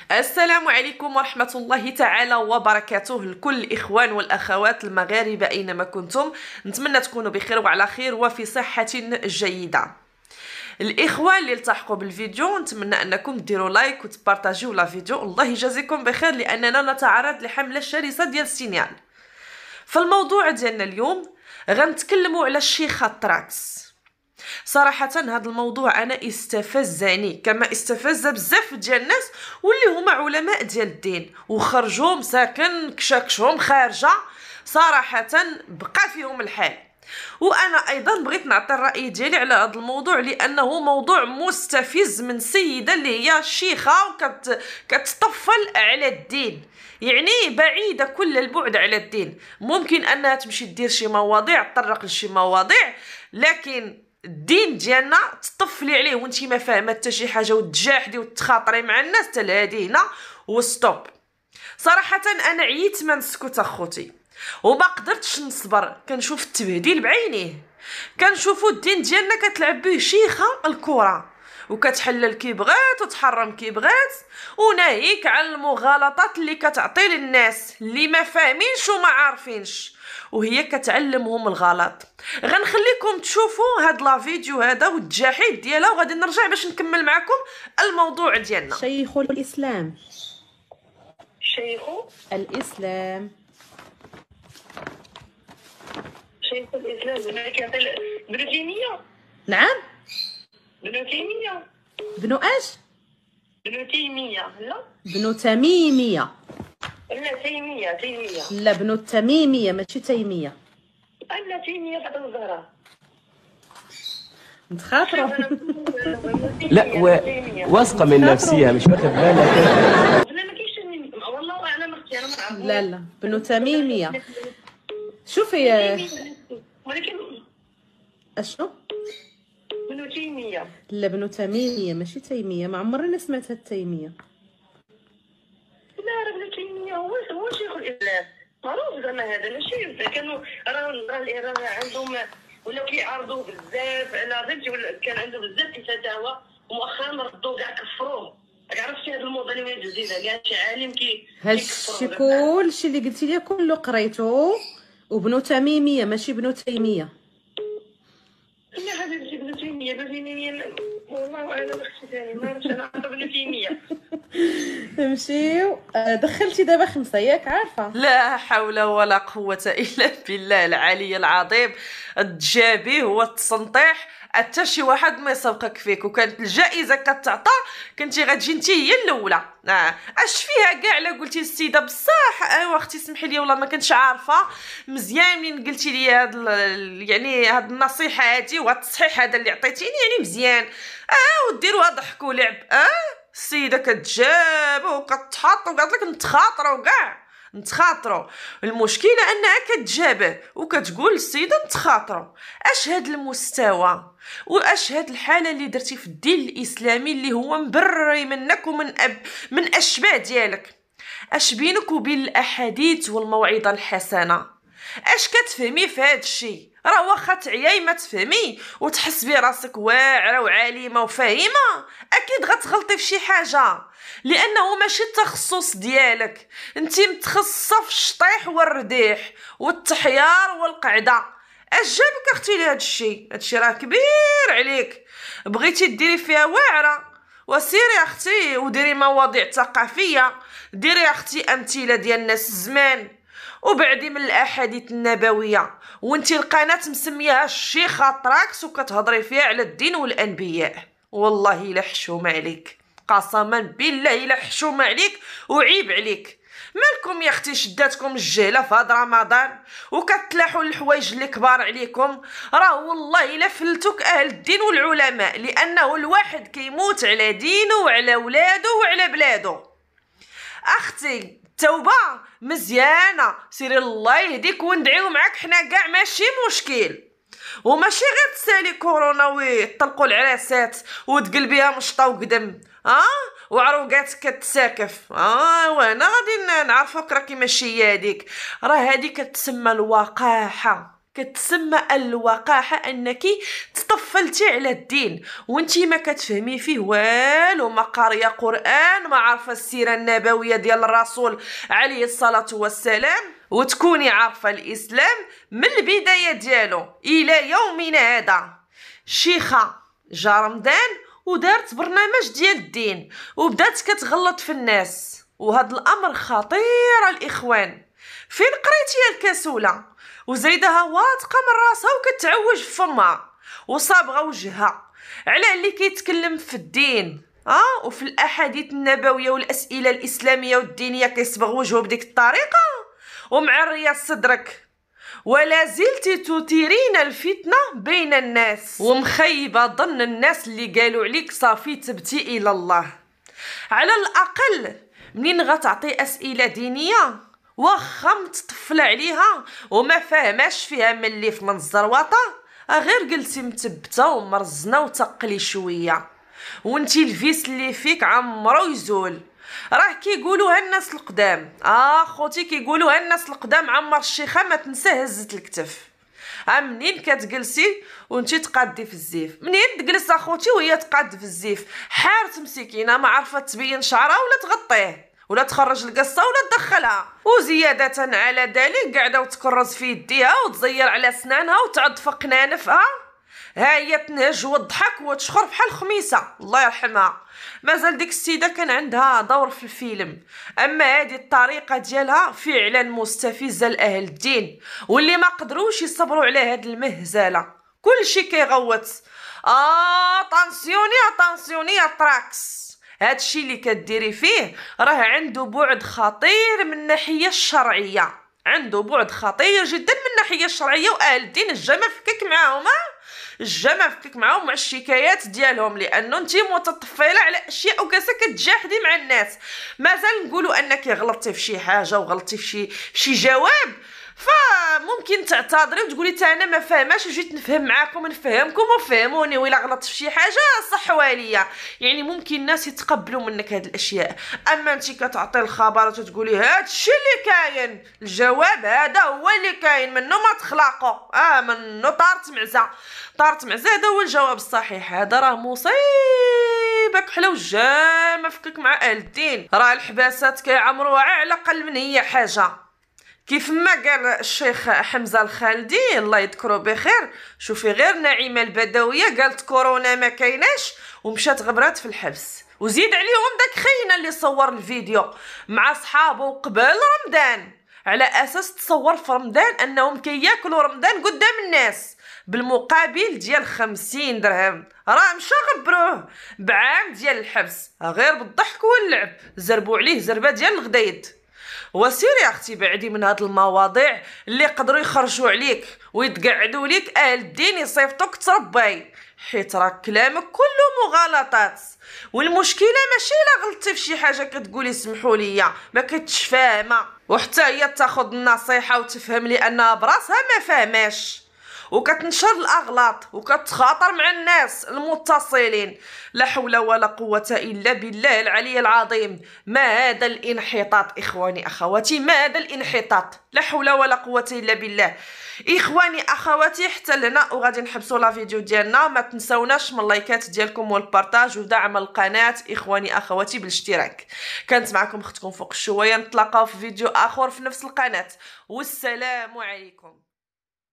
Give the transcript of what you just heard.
السلام عليكم ورحمة الله تعالى وبركاته لكل الإخوان والأخوات المغاربة أينما كنتم. نتمنى تكونوا بخير وعلى خير وفي صحة جيدة. الإخوان اللي التحقوا بالفيديو نتمنى أنكم ديروا لايك وتبارطاجيو لا فيديو، الله يجازيكم بخير لأننا نتعرض لحملة شرسة ديال السينيال. فالموضوع ديالنا اليوم غنتكلموا على الشيخة تراكس. صراحة هذا الموضوع أنا استفزني كما استفز بزاف ديال الناس واللي هما علماء ديال الدين وخرجوا مساكن كشاكشهم خارجة، صراحة بقى فيهم الحال. وانا ايضا بغيت نعطي الراي ديالي على هذا الموضوع لانه موضوع مستفز من سيده اللي هي شيخه كتطفل على الدين، يعني بعيده كل البعد على الدين. ممكن انها تمشي دير شي مواضيع تطرق لشي مواضيع، لكن الدين ديالنا تطفلي عليه وانتي ما فاهمه حتى شي حاجه وتجاحدي وتخاطري مع الناس تلهادي هنا وستوب. صراحه انا عييت ما نسكت اخوتي وما قدرتش نصبر، كنشوف التبهديل بعينيه، كنشوفوا الدين ديالنا كتلعب به شيخه الكره وكتحلل كي بغات وتحرم كي بغات، وناهيك على المغالطات اللي كتعطي للناس اللي ما فاهمينش وما عارفينش وهي كتعلمهم الغلط. غنخليكم تشوفوا هاد لا فيديو هذا والتجاحيد ديالها وغادي نرجع باش نكمل معكم الموضوع ديالنا. شيخ الإسلام. شيخ الإسلام. شيخ الإسلام ابن تيمية. نعم. ابن تيمية. بنو ايش؟ ابن تيمية. لا بنو تميمية. لا تيمية. لا بنو تميمية ماشي تيمية. لا تيمية فاطمة الزهراء. متخاطرة. لا واثقة من نفسها مش واخد بالها. لا ما كاينش والله اعلم اختي انا ما نعرف. لا بنو تميمية. شوفي ولكن اشنو؟ بنو تيمية. لا بنو تميمية ماشي تيمية، ما عمرنا سمعت هاد تيمية. لا راه ابن تيمية هو شيخ الإسلام معروف زعما، هذا ماشي كانوا راه عندهم ولاو كيعارضوه بزاف على غير كان عنده بزاف الفتاوى ومؤخرا ردوه كاع كفروه. عرفتي هاد الموضه اللي ولات جديده كاع شي عالم هادشي كلشي اللي قلتي لي كله قريتو، وبنو تميمية ماشي بنو تيمية. لا هذا ابن تيمية والله اعلم اختي ثاني ما عرفتش انا عارفه ابن تيمية. نمشيو. دخلتي دابا 5 ياك عارفه. لا حول ولا قوة إلا بالله العلي العظيم. التجابيه والتسنطيح حتى شي واحد ما يسبقك فيك، وكانت الجائزة كتعطى كنتي غتجي انت هي الاولى. اش فيها كاع لا قلتي السيده بصح. ايوا اختي سمحي لي والله ما كنتش عارفه مزيان منين قلتي لي هاد يعني هاد النصيحه هادي وهاد التصحيح هذا اللي عطيتيني، يعني مزيان. وديروها ضحك ولعب. السيده كتجاب وكتحط وقالت لك نتخاطروا كاع نتخاطروا. المشكله انها كتجابه وكتقول السيده نتخاطروا. اش هاد المستوى واش هاد الحاله اللي درتي في الدين الاسلامي اللي هو مبري منك ومن من اشباه ديالك؟ اش بينك وبين الاحاديث والموعظه الحسنه؟ اش كتفهمي في هاد الشيء؟ راه واخا تعياي ما تفهمي وتحسبي راسك واعره وعالمه وفاهمه، اكيد غتغلطي في شي حاجه لانه ماشي التخصص ديالك. انت متخصصه في الشطيح والرديح والتحيار والقعده. اش جابك اختي لهاد الشيء؟ هادشي راه كبير عليك. بغيتي ديري فيها واعره وسيري اختي وديري مواضيع ثقافيه، ديري اختي امثله ديال الناس الزمان وبعدي من الاحاديث النبويه. وانتي القناه مسميها الشيخه تراكس وكتهضري فيها على الدين والانبياء. والله الا حشومه عليك، قسما بالله الا حشومه عليك وعيب عليك. مالكم يا اختي شداتكم الجهله في هذا رمضان وكتلاحوا الحوايج اللي كبار عليكم؟ راه والله الا فلتوك اهل الدين والعلماء، لانه الواحد كيموت على دينه وعلى ولادو وعلى بلادو. اختي التوبه مزيانه، سيري الله يهديك وندعيو معاك حنا كاع ماشي مشكل، وماشي غير تسالي كورونا ويطلقوا العراسات وتقلبيها مشطه وقدم وعروقات كتساكف. وانا غادي نعرفك راكي ماشي هي هذيك، راه هذيك كتسمى الوقاحه. كتسمى الوقاحه انك تطفلتي على الدين وانتي ما كتفهمي فيه والو، ما قاريه قران، ما عارفه السيره النبويه ديال الرسول عليه الصلاه والسلام، وتكوني عارفه الاسلام من البدايه ديالو الى يومنا هذا. شيخه جا رمضان ودارت برنامج ديال الدين وبدات كتغلط في الناس، وهذا الامر خطير الاخوان. فين قريتي يا الكسوله؟ وزايدها واثقه من راسها وكتعوج في فمها وصابغه وجهها على اللي كيتكلم في الدين وفي الاحاديث النبويه والاسئله الاسلاميه والدينيه كيصبغ وجهه بديك الطريقه ومعريه صدرك، ولا زلت تثيرين الفتنه بين الناس ومخيبه ظن الناس اللي قالوا عليك صافي تبتي الى الله. على الاقل منين غتعطي اسئله دينيه واخا متطفله عليها وما فاهماش فيها ملي في منظروطه، غير قلتي متبته ومرزنه وتقلي شويه وانتي الفيس اللي فيك عمرو يزول. راه كيقولوها الناس القدام، خوتي كيقولوها الناس القدام، عمر الشيخه ما تنسى هزت الكتف. منين كتجلسي وانتي تقادي في الزيف، منين تجلس اخوتي وهي تقاد في الزيف، حارت مسكينه ما عارفه تبين شعرها ولا تغطيه ولا تخرج القصه ولا تدخلها، وزياده على ذلك قاعده وتكرز في يديها وتزير على اسنانها وتعض في قنانفها، ها هي تنهج وتضحك وتشخر بحال خميسه الله يرحمها. مازال ديك السيده كان عندها دور في الفيلم، اما هذه الطريقه ديالها فعلا مستفزه لاهل الدين واللي ما قدروش يصبروا على هاد المهزله. كلشي كيغوت طانسيوني تراكس. هادشي اللي كديري فيه راه عنده بعد خطير من الناحيه الشرعيه، عنده بعد خطير جدا من الناحيه الشرعيه، واهل الدين الجا فكك معاهم فكك معاهم مع الشكايات ديالهم، لانه انت متطفله على اشياء وكاسه كتجاحدي مع الناس. مازال نقولوا انك غلطتي في شي حاجه وغلطتي في شي جواب، فممكن تعتذري وتقولي تا انا ما فاهماش وجيت نفهم معاكم نفهمكم وفهموني، ولا غلطت في شي حاجه صحوا ليا، يعني ممكن الناس يتقبلوا منك هاد الاشياء. اما انت كتعطي الخبر وتقولي هادشي اللي كاين، الجواب هذا هو اللي كاين، منه ما تخلقوا منه طارت معزه هذا هو الجواب الصحيح. هذا راه مصيبك حلا وجامه فكك مع اهل الدين. راه الحباسات كيعمروها على الاقل من هي حاجه، كيف ما قال الشيخ حمزه الخالدي الله يذكره بخير. شوفي غير نعيمه البدويه قالت كورونا ما كايناش ومشات غبرات في الحبس، وزيد عليهم داك خينا اللي صور الفيديو مع صحابه قبل رمضان على اساس تصور في رمضان انهم كياكلوا رمضان قدام الناس بالمقابل ديال 50 درهم. راه مشى غبروه بعام ديال الحبس غير بالضحك واللعب، زربوا عليه زربه ديال الغدايد. وسيري يا اختي بعدي من هاد المواضيع اللي يقدروا يخرجوا عليك ويتقعدوا ليك اهل الدين يصيفطوك تربي، حيت راه كلامك كله مغالطات. والمشكله ماشي الا غلطتي في شي حاجه كتقولي سمحوا لي ما كنتش فاهمه، وحتى هي تاخذ النصيحه وتفهم لانها براسها ما فاهماش وكتنشر الاغلاط وكتخاطر مع الناس المتصلين. لا حول ولا قوه الا بالله العلي العظيم. ما هذا الانحطاط اخواني اخواتي، ما هذا الانحطاط، لا حول ولا قوه الا بالله. اخواني اخواتي حتى لهنا وغادي نحبسوا لا فيديو ديالنا. ما تنساوناش من اللايكات ديالكم والبارطاج ودعم القناه اخواني اخواتي بالاشتراك. كانت معكم اختكم فوق الشويه، نتلاقاو في فيديو اخر في نفس القناه، والسلام عليكم.